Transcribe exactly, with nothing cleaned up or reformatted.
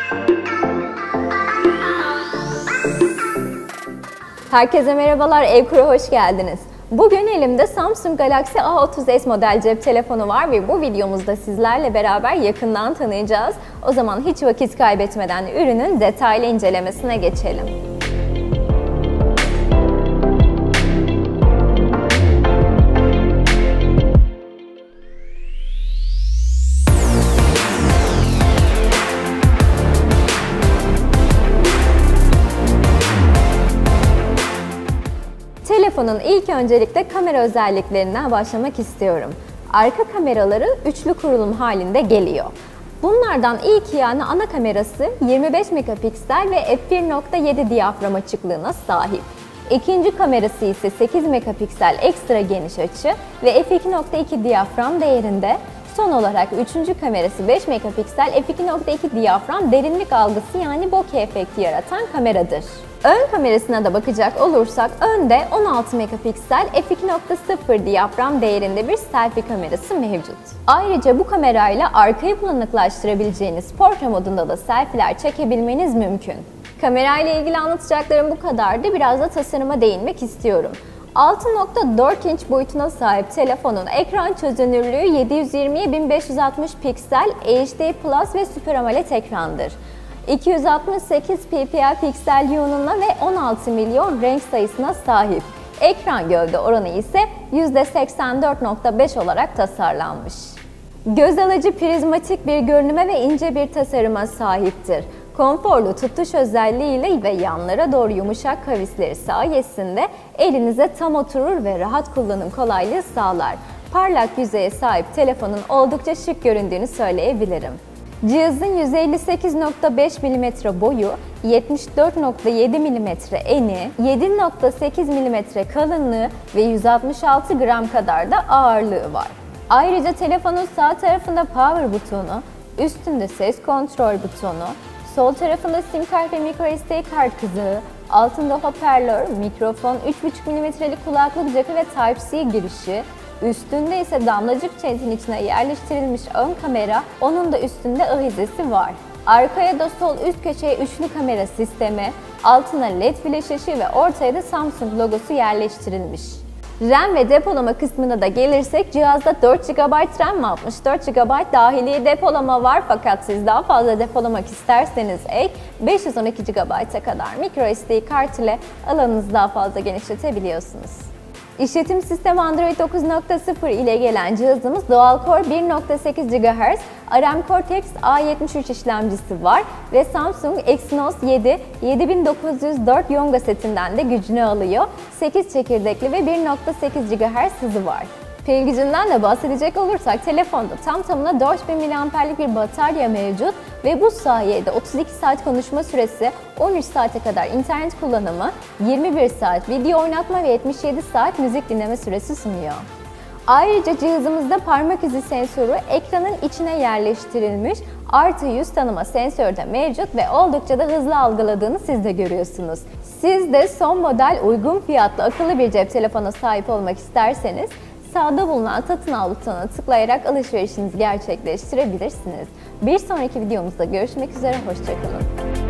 Herkese merhabalar, Evkur'a hoş geldiniz. Bugün elimde Samsung Galaxy A otuz S model cep telefonu var ve bu videomuzda sizlerle beraber yakından tanıyacağız. O zaman hiç vakit kaybetmeden ürünün detaylı incelemesine geçelim. Telefonun ilk öncelikle kamera özelliklerinden başlamak istiyorum. Arka kameraları üçlü kurulum halinde geliyor. Bunlardan ilk yani ana kamerası yirmi beş megapiksel ve f bir nokta yedi diyafram açıklığına sahip. İkinci kamerası ise sekiz megapiksel ekstra geniş açı ve f iki nokta iki diyafram değerinde. Son olarak üçüncü kamerası beş megapiksel f iki nokta iki diyafram derinlik algısı yani bokeh efekti yaratan kameradır. Ön kamerasına da bakacak olursak önde on altı megapiksel f iki nokta sıfır diyafram değerinde bir selfie kamerası mevcut. Ayrıca bu kamerayla arkayı bulanıklaştırabileceğiniz portre modunda da selfie'ler çekebilmeniz mümkün. Kamerayla ilgili anlatacaklarım bu kadardı. Biraz da tasarıma değinmek istiyorum. altı nokta dört inç boyutuna sahip telefonun ekran çözünürlüğü yedi yüz yirmiye bin beş yüz altmış piksel H D Plus ve Super AMOLED ekrandır. iki yüz altmış sekiz P P I piksel yoğunluğuna ve on altı milyon renk sayısına sahip. Ekran gövde oranı ise yüzde seksen dört nokta beş olarak tasarlanmış. Göz alıcı prizmatik bir görünüme ve ince bir tasarıma sahiptir. Konforlu tutuş özelliğiyle ve yanlara doğru yumuşak kavisleri sayesinde elinize tam oturur ve rahat kullanım kolaylığı sağlar. Parlak yüzeye sahip telefonun oldukça şık göründüğünü söyleyebilirim. Cihazın yüz elli sekiz nokta beş milimetre boyu, yetmiş dört nokta yedi milimetre eni, yedi nokta sekiz milimetre kalınlığı ve yüz altmış altı gram kadar da ağırlığı var. Ayrıca telefonun sağ tarafında power butonu, üstünde ses kontrol butonu, sol tarafında sim kart ve microSD kart kızağı, altında hoparlör, mikrofon, üç buçuk milimetrelik kulaklık jackı ve Type-C girişi, üstünde ise damlacık çentin içine yerleştirilmiş ön kamera, onun da üstünde ahizesi var. Arkaya da sol üst köşeye üçlü kamera sistemi, altına led flash ışığı ve ortaya da Samsung logosu yerleştirilmiş. RAM ve depolama kısmına da gelirsek cihazda dört gigabayt RAM ve altmış dört gigabayt dahili depolama var, fakat siz daha fazla depolamak isterseniz ek beş yüz on iki gigabayta kadar microSD kart ile alanınızı daha fazla genişletebiliyorsunuz. İşletim sistemi Android dokuz nokta sıfır ile gelen cihazımız Dual-Core bir nokta sekiz gigahertz A R M Cortex A yetmiş üç işlemcisi var ve Samsung Exynos yedi yedi bin dokuz yüz dört Yonga setinden de gücünü alıyor. sekiz çekirdekli ve bir nokta sekiz gigahertz hızı var. Pil gücünden de bahsedecek olursak telefonda tam tamına dört bin miliamperlik bir batarya mevcut ve bu sayede otuz iki saat konuşma süresi, on üç saate kadar internet kullanımı, yirmi bir saat video oynatma ve yetmiş yedi saat müzik dinleme süresi sunuyor. Ayrıca cihazımızda parmak izi sensörü ekranın içine yerleştirilmiş, artı yüz tanıma sensörü de mevcut ve oldukça da hızlı algıladığını siz de görüyorsunuz. Siz de son model uygun fiyatlı akıllı bir cep telefona sahip olmak isterseniz sağda bulunan satın al butonuna tıklayarak alışverişinizi gerçekleştirebilirsiniz. Bir sonraki videomuzda görüşmek üzere, hoşça kalın.